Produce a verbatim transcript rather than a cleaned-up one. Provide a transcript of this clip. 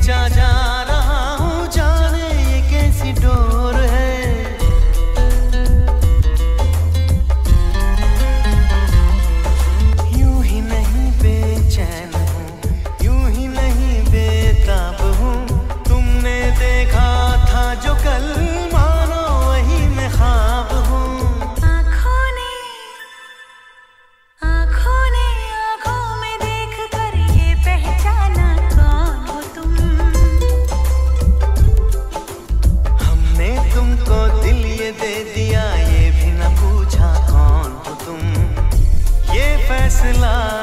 खींचा जा रहा हूँ, जाने ये कैसी डोर है। यूं ही नहीं बेचैन हूँ, यूं ही नहीं बेताब हूँ। तुमने देखा था जो कल, मानो वही मैं ख्वाब हूँ। आँखों ने आँखों ने आँखों में देख कर ये पहचाना कौन हो तुम। हमने तुमको दिल ये दे दिया, ये भी न पूछा कौन हो तुम। ये फैसला